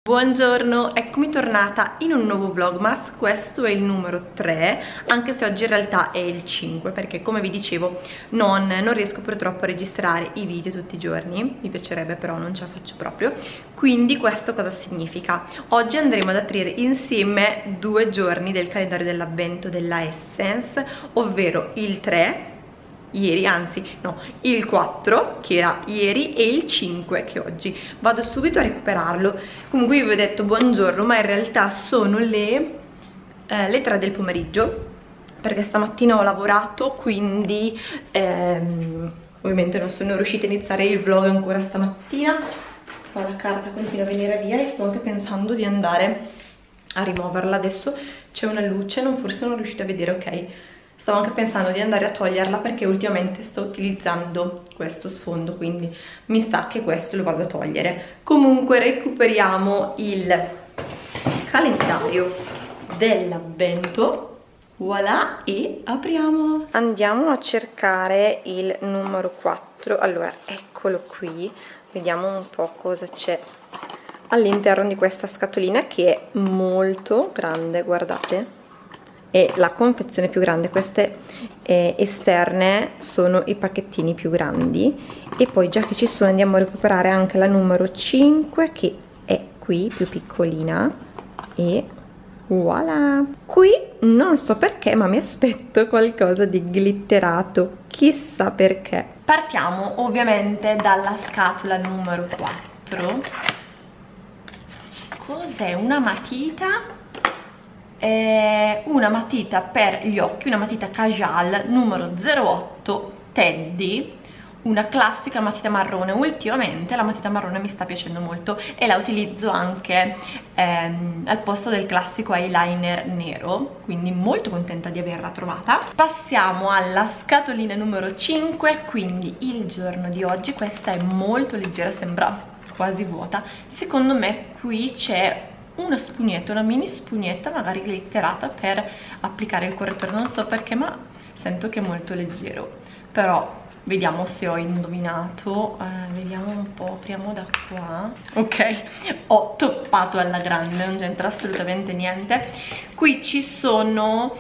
Buongiorno, eccomi tornata in un nuovo vlogmas. Questo è il numero 3, anche se oggi in realtà è il 5, perché come vi dicevo non riesco purtroppo a registrare i video tutti i giorni. Mi piacerebbe, però non ce la faccio proprio. Quindi questo cosa significa? Oggi andremo ad aprire insieme 2 giorni del calendario dell'avvento della Essence, ovvero il 3 ieri, anzi no, il 4 che era ieri e il 5 che è oggi. Vado subito a recuperarlo. Comunque io vi ho detto buongiorno, ma in realtà sono le 3 del pomeriggio, perché stamattina ho lavorato, quindi ovviamente non sono riuscita a iniziare il vlog ancora stamattina, ma la carta continua a venire via e sto anche pensando di andare a rimuoverla. Adesso c'è una luce, forse non riuscite a vedere, ok. Stavo anche pensando di andare a toglierla perché ultimamente sto utilizzando questo sfondo, quindi mi sa che questo lo vado a togliere. Comunque recuperiamo il calendario dell'avvento, voilà, e apriamo. Andiamo a cercare il numero 4, allora eccolo qui, vediamo un po' cosa c'è all'interno di questa scatolina che è molto grande, guardate. È la confezione più grande, queste esterne sono i pacchettini più grandi. E poi, già che ci sono, andiamo a recuperare anche la numero 5 che è qui, più piccolina, e voilà. Qui non so perché, ma mi aspetto qualcosa di glitterato, chissà perché. Partiamo ovviamente dalla scatola numero 4. Cos'è? Una matita per gli occhi, una matita Kajal numero 08 Teddy, una classica matita marrone. Ultimamente la matita marrone mi sta piacendo molto e la utilizzo anche al posto del classico eyeliner nero, quindi molto contenta di averla trovata. Passiamo alla scatolina numero 5, quindi il giorno di oggi. Questa è molto leggera, sembra quasi vuota. Secondo me qui c'è una spugnetta, una mini spugnetta magari glitterata per applicare il correttore, non so perché, ma sento che è molto leggero. Però vediamo se ho indovinato. Vediamo un po', apriamo da qua. Ok, ho toppato alla grande, non c'entra assolutamente niente. Qui ci sono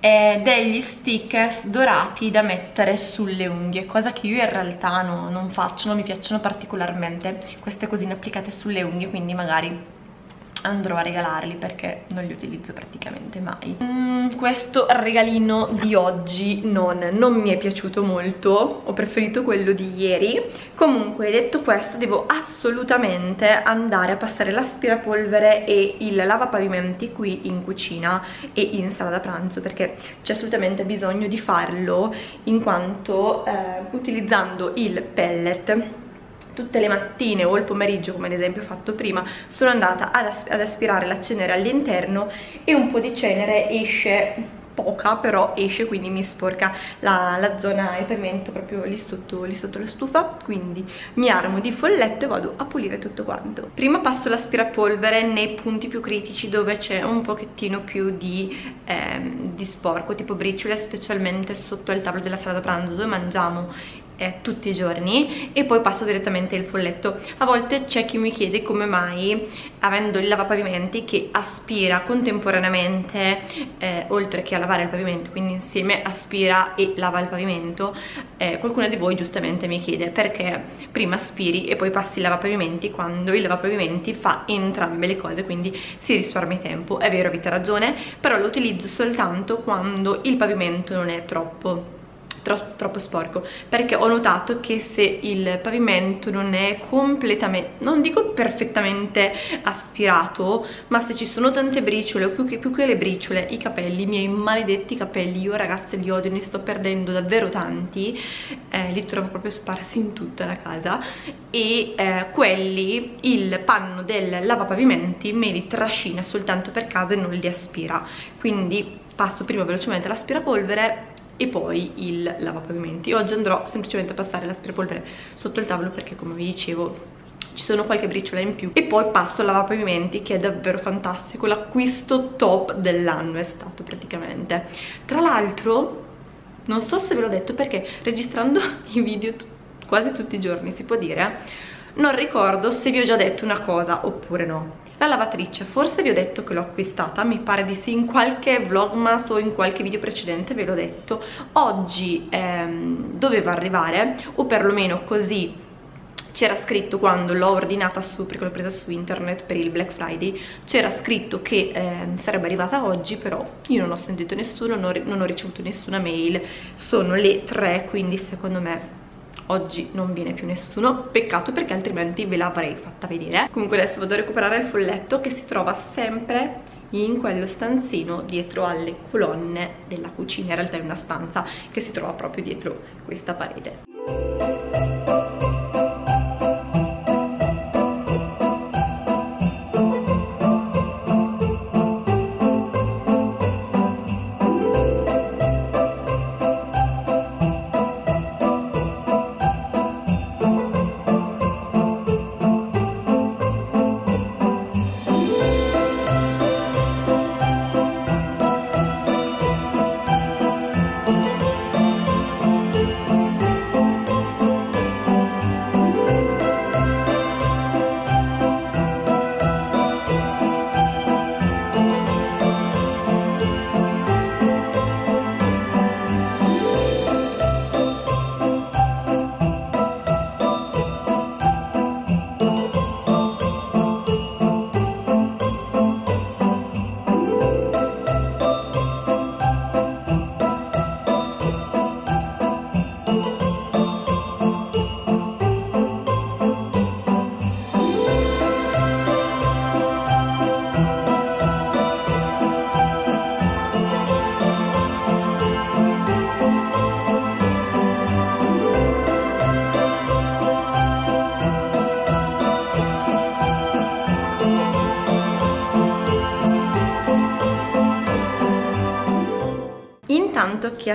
degli stickers dorati da mettere sulle unghie, cosa che io in realtà non faccio, non mi piacciono particolarmente queste cosine applicate sulle unghie, quindi magari andrò a regalarli perché non li utilizzo praticamente mai. Questo regalino di oggi non mi è piaciuto molto, ho preferito quello di ieri. Comunque, detto questo, devo assolutamente andare a passare l'aspirapolvere e il lavapavimenti qui in cucina e in sala da pranzo, perché c'è assolutamente bisogno di farlo, in quanto utilizzando il pellet tutte le mattine o il pomeriggio, come ad esempio ho fatto prima, sono andata ad aspirare la cenere all'interno e un po' di cenere esce, poca però esce, quindi mi sporca la zona del pavimento proprio lì sotto la stufa. Quindi mi armo di folletto e vado a pulire tutto quanto. Prima passo l'aspirapolvere nei punti più critici dove c'è un pochettino più di sporco, tipo briciole, specialmente sotto al tavolo della sala da pranzo dove mangiamo tutti i giorni, e poi passo direttamente il folletto. A volte c'è chi mi chiede come mai, avendo il lavapavimenti che aspira contemporaneamente, oltre che a lavare il pavimento, quindi insieme aspira e lava il pavimento, qualcuno di voi giustamente mi chiede perché prima aspiri e poi passi il lavapavimenti, quando il lavapavimenti fa entrambe le cose, quindi si risparmia tempo. È vero, avete ragione, però lo utilizzo soltanto quando il pavimento non è troppo sporco, perché ho notato che se il pavimento non è completamente, non dico perfettamente aspirato, ma se ci sono tante briciole, o più che le briciole, i capelli, i miei maledetti capelli, io ragazze li odio, ne sto perdendo davvero tanti, li trovo proprio sparsi in tutta la casa, e quelli, il panno del lavapavimenti me li trascina soltanto per casa e non li aspira, quindi passo prima velocemente l'aspirapolvere e poi il lavapavimenti. Oggi andrò semplicemente a passare l'aspirapolvere sotto il tavolo perché, come vi dicevo, ci sono qualche briciola in più, e poi passo il lavapavimenti, che è davvero fantastico, l'acquisto top dell'anno è stato praticamente. Tra l'altro non so se ve l'ho detto, perché registrando i video quasi tutti i giorni, si può dire, Non ricordo se vi ho già detto una cosa oppure no. La lavatrice, forse vi ho detto che l'ho acquistata, mi pare di sì, in qualche vlogmas o in qualche video precedente ve l'ho detto. Oggi doveva arrivare, o perlomeno così c'era scritto quando l'ho ordinata su, perché l'ho presa su internet per il Black Friday, c'era scritto che sarebbe arrivata oggi, però io non ho sentito nessuno, non ho ricevuto nessuna mail. Sono le 3, quindi secondo me oggi non viene più nessuno, peccato perché altrimenti ve l'avrei fatta vedere. Comunque adesso vado a recuperare il folletto che si trova sempre in quello stanzino dietro alle colonne della cucina, in realtà è una stanza che si trova proprio dietro questa parete. Intanto che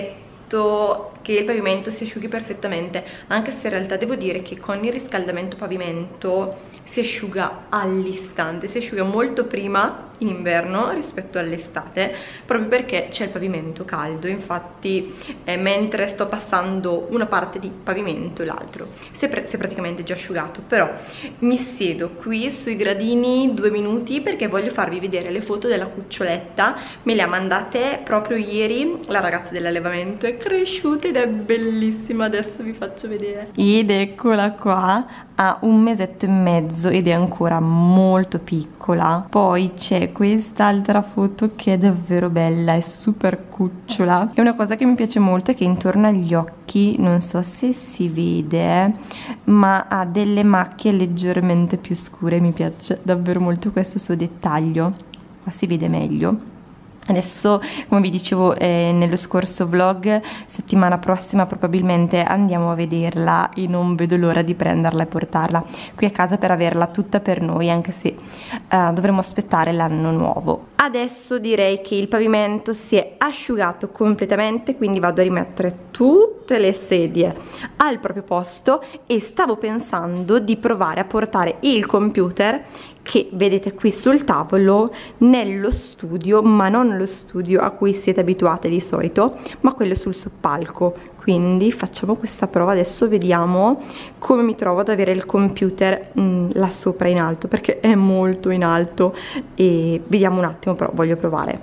aspetto che il pavimento si asciughi perfettamente, anche se in realtà devo dire che con il riscaldamento pavimento si asciuga all'istante, si asciuga molto prima in inverno rispetto all'estate, proprio perché c'è il pavimento caldo. Infatti mentre sto passando una parte di pavimento e l'altro si è praticamente già asciugato, però mi siedo qui sui gradini 2 minuti perché voglio farvi vedere le foto della cuccioletta. Me le ha mandate proprio ieri la ragazza dell'allevamento, è cresciuta ed è bellissima, adesso vi faccio vedere. Ed eccola qua, ha 1 mesetto e mezzo ed è ancora molto piccola. Poi c'è quest'altra foto che è davvero bella, è super cucciola. E una cosa che mi piace molto è che intorno agli occhi, non so se si vede, ma ha delle macchie leggermente più scure. Mi piace davvero molto questo suo dettaglio, qua si vede meglio. Adesso, come vi dicevo nello scorso vlog, settimana prossima probabilmente andiamo a vederla e non vedo l'ora di prenderla e portarla qui a casa per averla tutta per noi, anche se dovremo aspettare l'anno nuovo. Adesso direi che il pavimento si è asciugato completamente, quindi vado a rimettere tutte le sedie al proprio posto e stavo pensando di provare a portare il computer che vedete qui sul tavolo nello studio, ma non lo studio a cui siete abituate di solito, ma quello sul soppalco. Quindi facciamo questa prova, adesso vediamo come mi trovo ad avere il computer là sopra in alto, perché è molto in alto, e vediamo un attimo, però voglio provare.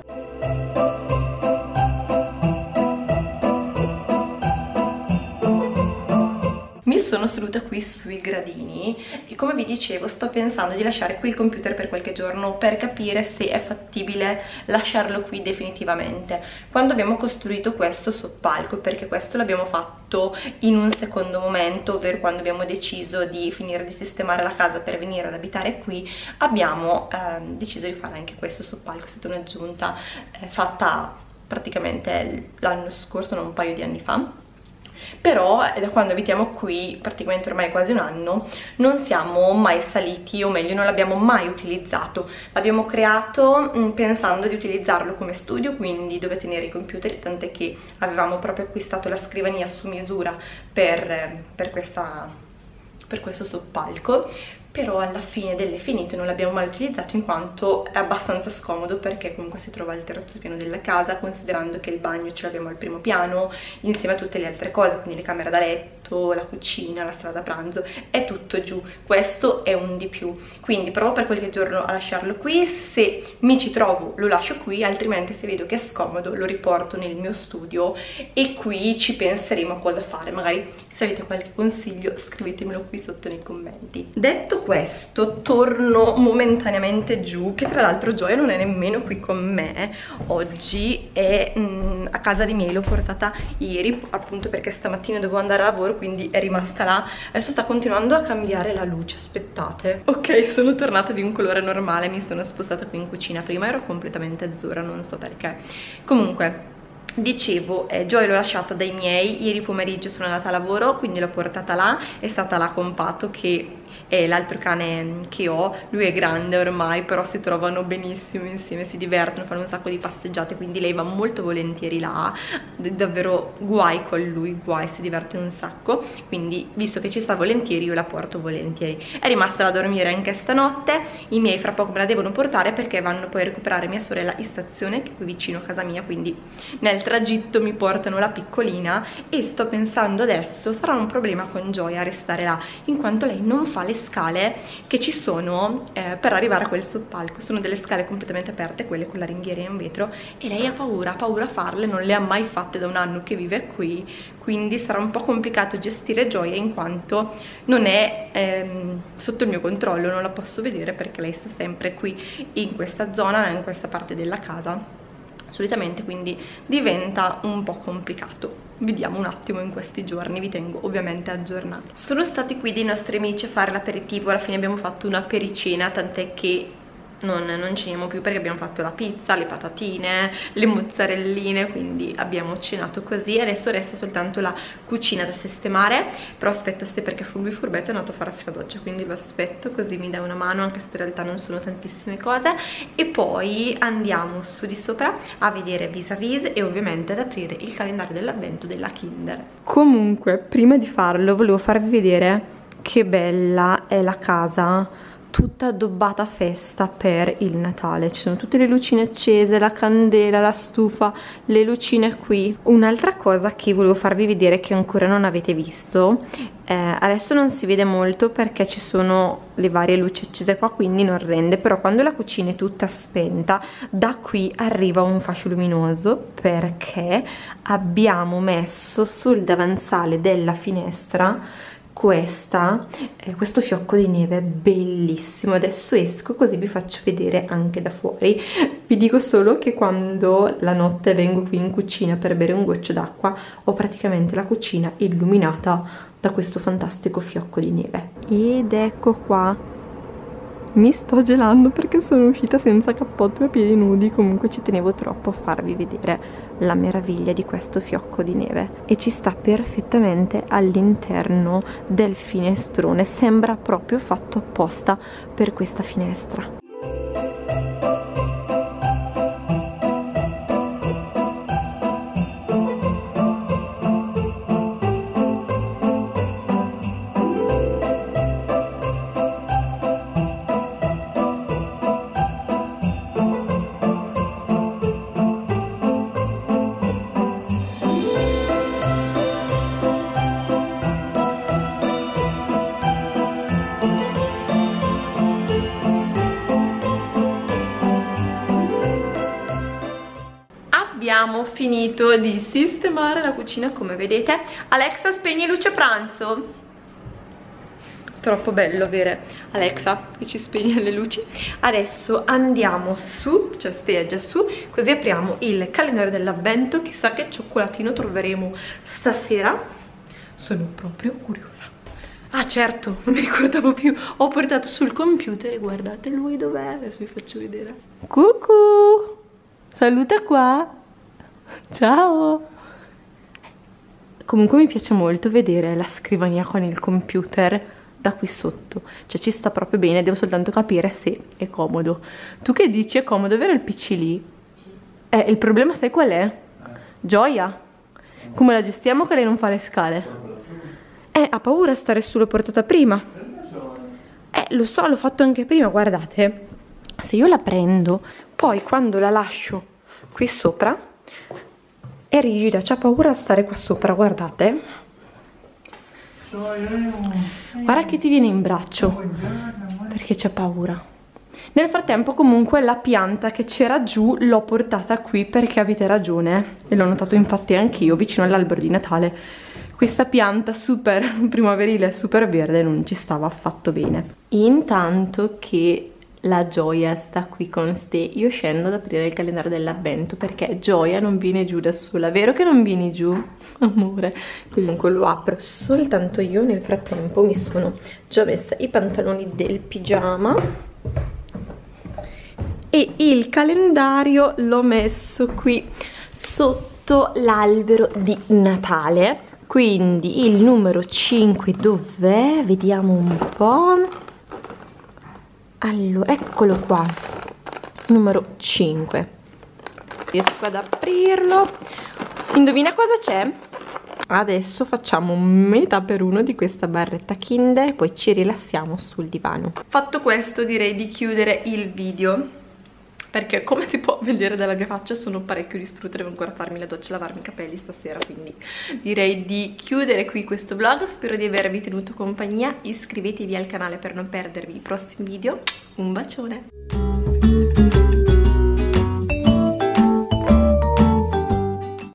Mi sono seduta qui sui gradini e, come vi dicevo, sto pensando di lasciare qui il computer per qualche giorno per capire se è fattibile lasciarlo qui definitivamente. Quando abbiamo costruito questo soppalco, perché questo l'abbiamo fatto in un secondo momento, ovvero quando abbiamo deciso di finire di sistemare la casa per venire ad abitare qui, abbiamo deciso di fare anche questo soppalco. È stata un'aggiunta fatta praticamente l'anno scorso, non un paio di anni fa. Però da quando abitiamo qui, praticamente ormai quasi un anno, non siamo mai saliti, o meglio non l'abbiamo mai utilizzato. L'abbiamo creato pensando di utilizzarlo come studio, quindi dove tenere i computer, tant'è che avevamo proprio acquistato la scrivania su misura per questo soppalco. però alla fine delle finite non l'abbiamo mai utilizzato in quanto è abbastanza scomodo, perché comunque si trova al terzo piano della casa, considerando che il bagno ce l'abbiamo al primo piano insieme a tutte le altre cose, quindi le camere da letto, la cucina, la sala da pranzo, è tutto giù. Questo è un di più, quindi provo per qualche giorno a lasciarlo qui. Se mi ci trovo lo lascio qui, altrimenti se vedo che è scomodo lo riporto nel mio studio e qui ci penseremo a cosa fare. Magari se avete qualche consiglio scrivetemelo qui sotto nei commenti. Detto questo, torno momentaneamente giù, che tra l'altro Gioia non è nemmeno qui con me oggi, è a casa dei miei. L'ho portata ieri appunto perché stamattina dovevo andare a lavoro, quindi è rimasta là. Adesso sta continuando a cambiare la luce, aspettate. Ok, sono tornata di un colore normale, mi sono spostata qui in cucina, prima ero completamente azzurra, non so perché. Comunque dicevo, Joy l'ho lasciata dai miei, ieri pomeriggio sono andata a lavoro, quindi l'ho portata là, è stata là con Pato, che è l'altro cane che ho. Lui è grande ormai, però si trovano benissimo insieme, si divertono, fanno un sacco di passeggiate, quindi lei va molto volentieri là, davvero guai con lui, guai, si diverte un sacco, quindi visto che ci sta volentieri io la porto volentieri. È rimasta da dormire anche stanotte, i miei fra poco me la devono portare perché vanno poi a recuperare mia sorella in stazione, che è qui vicino a casa mia, quindi nel tragitto mi portano la piccolina. E sto pensando adesso, sarà un problema con Gioia restare là, in quanto lei non fa le scale che ci sono per arrivare a quel soppalco. Sono delle scale completamente aperte, quelle con la ringhiera in vetro, e lei ha paura a farle, non le ha mai fatte da un anno che vive qui, quindi sarà un po' complicato gestire Gioia in quanto non è sotto il mio controllo, non la posso vedere perché lei sta sempre qui in questa zona, in questa parte della casa solitamente, quindi diventa un po' complicato. Vediamo un attimo in questi giorni, vi tengo ovviamente aggiornati. Sono stati qui dei nostri amici a fare l'aperitivo, alla fine abbiamo fatto una pericena, tant'è che non ceniamo più perché abbiamo fatto la pizza, le patatine, le mozzarelline, quindi abbiamo cenato così. Adesso resta soltanto la cucina da sistemare, però aspetto perché lui furbetto è andato a farsi la doccia, quindi lo aspetto così mi dà una mano, anche se in realtà non sono tantissime cose, e poi andiamo su di sopra a vedere vis-a-vis e ovviamente ad aprire il calendario dell'avvento della Kinder. Comunque, prima di farlo volevo farvi vedere che bella è la casa, tutta addobbata a festa per il Natale. Ci sono tutte le lucine accese, la candela, la stufa, le lucine qui. Un'altra cosa che volevo farvi vedere che ancora non avete visto, adesso non si vede molto perché ci sono le varie luci accese qua, quindi non rende, però quando la cucina è tutta spenta da qui arriva un fascio luminoso, perché abbiamo messo sul davanzale della finestra questo fiocco di neve bellissimo. Adesso esco così vi faccio vedere anche da fuori. Vi dico solo che quando la notte vengo qui in cucina per bere un goccio d'acqua ho praticamente la cucina illuminata da questo fantastico fiocco di neve. Ed ecco qua, mi sto gelando perché sono uscita senza cappotto e a piedi nudi. Comunque ci tenevo troppo a farvi vedere la meraviglia di questo fiocco di neve, e ci sta perfettamente all'interno del finestrone, sembra proprio fatto apposta per questa finestra. Abbiamo finito di sistemare la cucina, come vedete. Alexa, spegni luce pranzo. Troppo bello avere Alexa che ci spegne le luci. Adesso andiamo su, cioè stai già su, così apriamo il calendario dell'avvento. Chissà che cioccolatino troveremo stasera, sono proprio curiosa. Ah certo, non mi ricordavo più, ho portato sul computer e guardate lui dov'è, adesso vi faccio vedere. Cucù, saluta qua. Ciao! Comunque mi piace molto vedere la scrivania con il computer da qui sotto, cioè ci sta proprio bene, devo soltanto capire se è comodo. Tu che dici, è comodo avere il PC lì? Il problema sai qual è? Gioia! Come la gestiamo che lei non fa le scale? Ha paura a stare su, l'ho portata prima. Lo so, l'ho fatto anche prima, guardate. Se io la prendo, poi quando la lascio qui sopra, è rigida, c'ha paura di stare qua sopra, guardate. Guarda che ti viene in braccio, perché c'ha paura. Nel frattempo comunque la pianta che c'era giù l'ho portata qui perché avete ragione, e l'ho notato infatti anch'io vicino all'albero di Natale. Questa pianta super primaverile, super verde, non ci stava affatto bene. Intanto che la Gioia sta qui con ste, io scendo ad aprire il calendario dell'avvento perché Gioia non viene giù da sola. Vero che non vieni giù, amore? Comunque lo apro soltanto io. Nel frattempo mi sono già messa i pantaloni del pigiama e il calendario l'ho messo qui sotto l'albero di Natale. Quindi il numero 5 dov'è? Vediamo un po'. Allora, eccolo qua, numero 5. Riesco ad aprirlo. Indovina cosa c'è? Adesso facciamo metà per uno di questa barretta Kinder e poi ci rilassiamo sul divano. Fatto questo direi di chiudere il video, perché come si può vedere dalla mia faccia sono parecchio distrutta, devo ancora farmi la doccia e lavarmi i capelli stasera, quindi direi di chiudere qui questo vlog. Spero di avervi tenuto compagnia, iscrivetevi al canale per non perdervi i prossimi video. Un bacione!